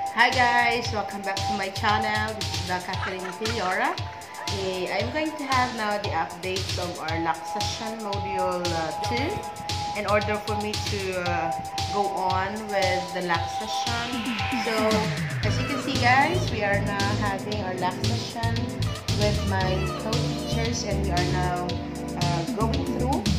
Hi guys, welcome back to my channel. This is the Catherine Filiora. I'm going to have now the updates of our LAC session module 2 in order for me to go on with the LAC session. So as you can see guys, we are now having our LAC session with my co-teachers and we are now going through